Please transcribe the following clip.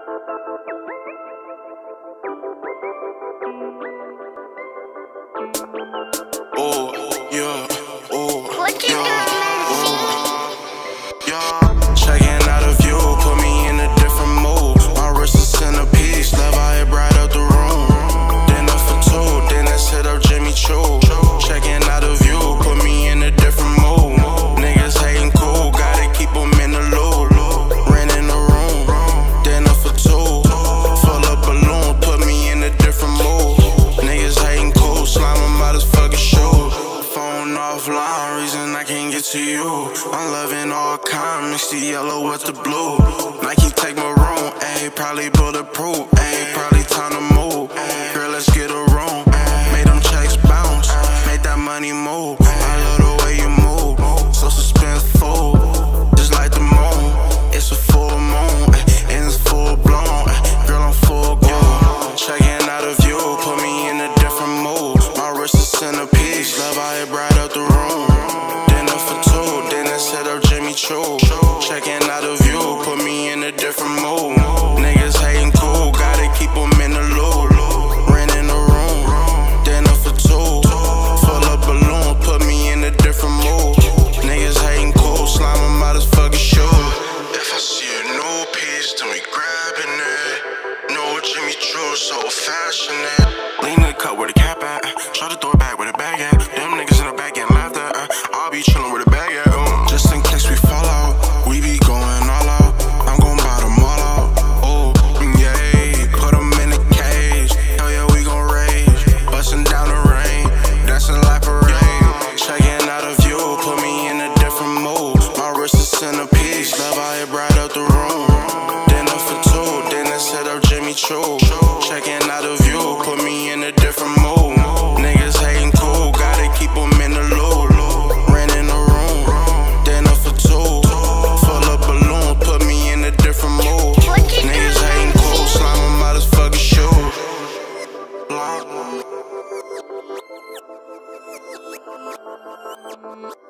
Oh, yeah, oh, What you yeah, doing, yeah. Checking out a view, put me in a different mood. My wrist is in a piece, love I hit right out the room. Dinner for two, then let's hit up Jimmy Choo. Checking out a view, put me in a different mood. Niggas hating cool, gotta keep them in the loop. Rent in the room, dinner for two. Full of balloon, put me in a different mood. Niggas hating cool, slime them out his fucking shoe. Phone offline, reason I can't get to you. I'm loving all kind, mix the yellow with the blue. Nike take my room, ayy, probably bulletproof, ayy, probably time to move. Girl, let's get a room, made them checks bounce, make that money move. I love the way you move, so suspenseful, just like the moon. It's a full moon, and it's full blown. Girl, I'm full grown, checking out a view, put me in a different mood. My wrist is in a piece, love I hit right out the room. Dinner for two, then let's hit up Jimmy Choo. Checking out a view, put me in a different mood. Niggas hating cool, gotta keep them in the loop. Rent in the room, dinner for two. Full of balloon, put me in a different mood. Niggas hating cool, slime them out his fucking shoe. If I see a new piece, then we grabbing it. No Jimmy Choo, so fashionable. Lean in the cut where the cap at. Try to throw it back with a bag at. Them niggas in the back getting laughed at. I'll be chillin' with a bag at. Just in case we fall out, we be going all out. I'm gon' buy them all out. Oh, yeah, put them in a cage. Hell yeah, we gon' rage. Bustin' down the rain, dancing like parade. Checking out a view, put me in a different mood. My wrist is in a piece, love I hit right out the room. Dinner for two, then let's hit up Jimmy Choo. Checking out a view, put me in a different mood. Niggas hating cool, gotta keep them in the loop. Rent in the room, dinner for two. Full of balloon, put me in a different mood. Niggas hating cool, slime them out his fucking shoe. Blah.